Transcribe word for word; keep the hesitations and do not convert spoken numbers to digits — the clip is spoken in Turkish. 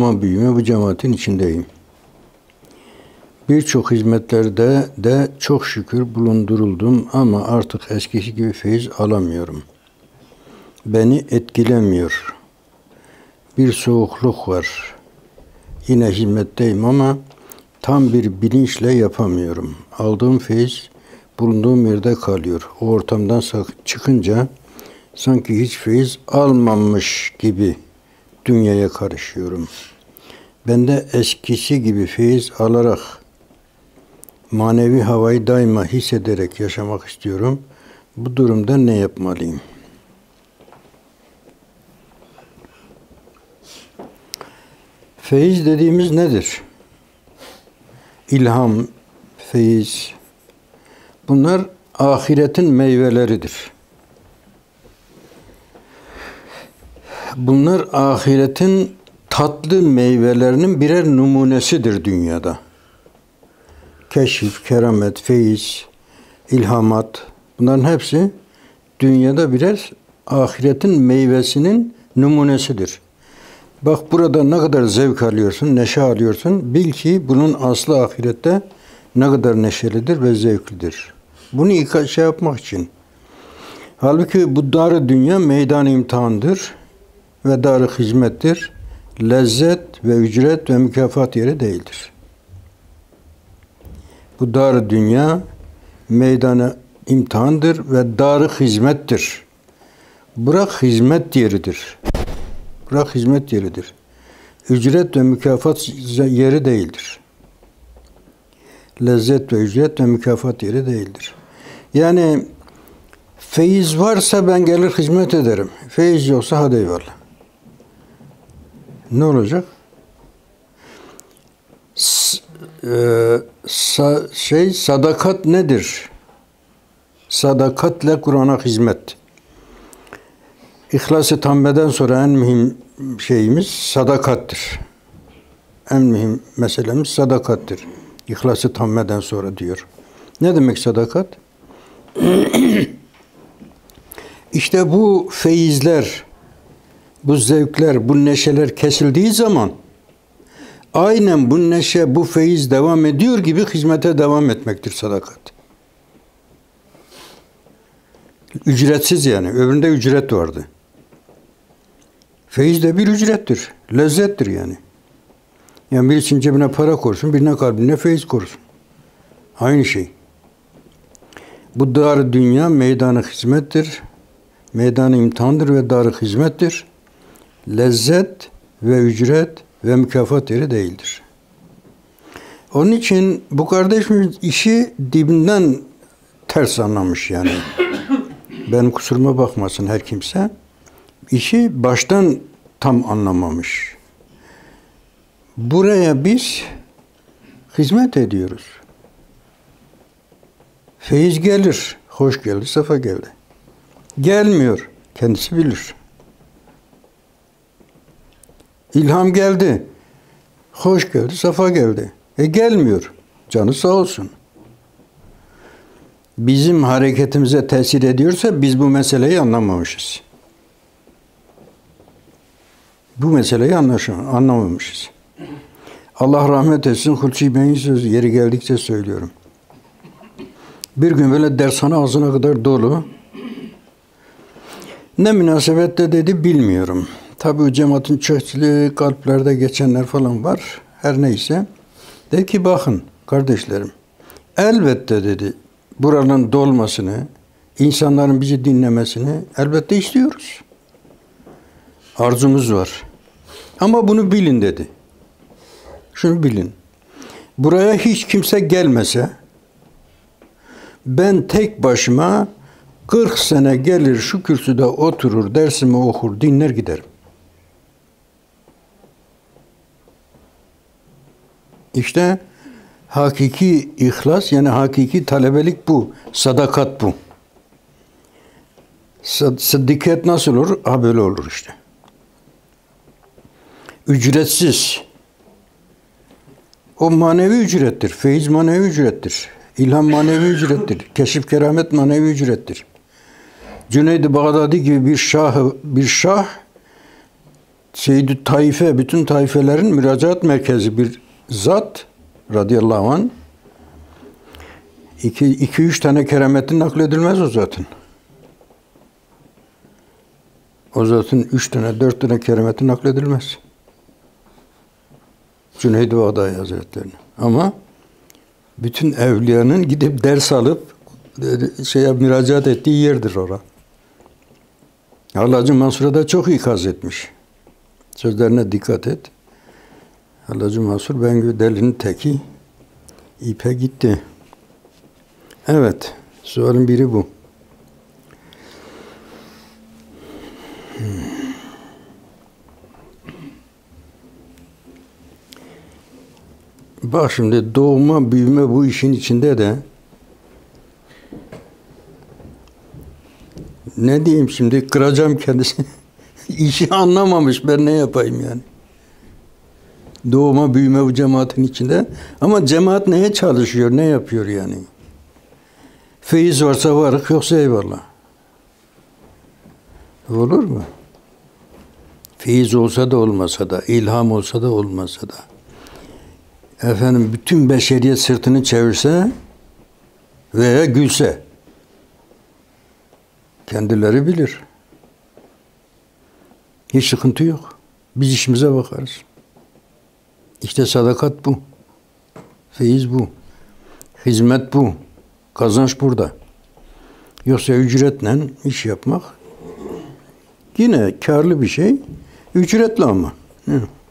zaman büyüme bu cemaatin içindeyim. Birçok hizmetlerde de çok şükür bulunduruldum ama artık eskisi gibi feyiz alamıyorum. Beni etkilemiyor. Bir soğukluk var. Yine hizmetteyim ama tam bir bilinçle yapamıyorum. Aldığım feyiz bulunduğum yerde kalıyor. O ortamdan çıkınca sanki hiç feyiz almamış gibi dünyaya karışıyorum. Ben de eskisi gibi feyiz alarak manevi havayı daima hissederek yaşamak istiyorum. Bu durumda ne yapmalıyım? Feyiz dediğimiz nedir? İlham, feyiz. Bunlar ahiretin meyveleridir. Bunlar ahiretin tatlı meyvelerinin birer numunesidir dünyada. Keşif, keramet, feyiz, ilhamat, bunların hepsi dünyada birer ahiretin meyvesinin numunesidir. Bak burada ne kadar zevk alıyorsun, neşe alıyorsun, bil ki bunun aslı ahirette ne kadar neşelidir ve zevklidir. Bunu şey yapmak için. Halbuki bu dar-ı dünya meydan imtihandır ve dar-ı hizmettir. Lezzet ve ücret ve mükafat yeri değildir. Bu dar-ı dünya meydanı imtihandır ve dar-ı hizmettir. Bırak hizmet yeridir. Bırak hizmet yeridir. Ücret ve mükafat yeri değildir. Lezzet ve ücret ve mükafat yeri değildir. Yani feyiz varsa ben gelir hizmet ederim. Feyiz yoksa hadi eyvallah. Ne olacak? S e, sa şey sadakat nedir? Sadakatle Kur'an'a hizmet. İhlas-ı tammeden sonra en mühim şeyimiz sadakattır. En mühim meselemiz sadakattır. İhlas-ı tammeden sonra diyor. Ne demek sadakat? İşte bu feyizler, bu zevkler, bu neşeler kesildiği zaman aynen bu neşe, bu feyiz devam ediyor gibi hizmete devam etmektir sadakat. Ücretsiz yani. Öbüründe ücret vardı. Feyiz de bir ücrettir. Lezzettir yani. Yani birisinin cebine para koysun, birine kalbine feyiz koysun. Aynı şey. Bu dar-ı dünya meydanı hizmettir. Meydanı imtihandır ve dar-ı hizmettir. Lezzet ve ücret ve mükafat yeri değildir. Onun için bu kardeşimiz işi dibinden ters anlamış yani. Benim kusuruma bakmasın her kimse. İşi baştan tam anlamamış. Buraya biz hizmet ediyoruz. Feyiz gelir. Hoş geldi, sefa geldi. Gelmiyor. Kendisi bilir. İlham geldi. Hoş geldi, sefa geldi. E gelmiyor. Canı sağ olsun. Bizim hareketimize tesir ediyorsa biz bu meseleyi anlamamışız. Bu meseleyi anlamamışız. Allah rahmet etsin. Hulsi Bey'in sözü yeri geldikçe söylüyorum. Bir gün böyle dershane ağzına kadar dolu. Ne münasebette dedi bilmiyorum. Tabii o cemaatin çeşitli kalplerde geçenler falan var. Her neyse. Dedi ki bakın kardeşlerim. Elbette dedi buranın dolmasını, insanların bizi dinlemesini elbette istiyoruz. Arzumuz var. Ama bunu bilin dedi. Şunu bilin. Buraya hiç kimse gelmese ben tek başıma kırk sene gelir şu kürsüde oturur, dersimi okur, dinler giderim. İşte hakiki ihlas yani hakiki talebelik bu. Sadakat bu. Sıddiket nasıl olur? Ha böyle olur işte. Ücretsiz. O manevi ücrettir. Feyiz manevi ücrettir. İlham manevi ücrettir. Keşif keramet manevi ücrettir. Cüneyd-i Bağdadi gibi bir şah bir şah Seyyid-i Taife, bütün taifelerin müracaat merkezi bir zat radıyallahu anh. İki, iki üç tane kerametin nakledilmez o zatın. O zatın üç tane, dört tane kerameti nakledilmez. Cüneyd-i Bağdadi Hazretleri. Ama bütün evliyanın gidip ders alıp şeye müracaat ettiği yerdir orası. Hallacı Mansur'a da çok ikaz etmiş. Sözlerine dikkat et. Hallacı Mansur Bengü delinin teki ipe gitti. Evet. Sualin biri bu. Hmm. Bak şimdi doğma büyüme bu işin içinde de ne diyeyim şimdi kıracağım kendisini. İşi anlamamış, ben ne yapayım yani. Doğma büyüme bu cemaatin içinde. Ama cemaat neye çalışıyor, ne yapıyor yani? Feyiz varsa varık, yoksa eyvallah. Olur mu? Feyiz olsa da olmasa da, ilham olsa da olmasa da. Efendim bütün beşeriyet sırtını çevirse veya gülse kendileri bilir. Hiç sıkıntı yok. Biz işimize bakarız. İşte sadakat bu. Feyiz bu. Hizmet bu. Kazanç burada. Yoksa ücretle iş yapmak yine karlı bir şey. Ücretli ama. Hı.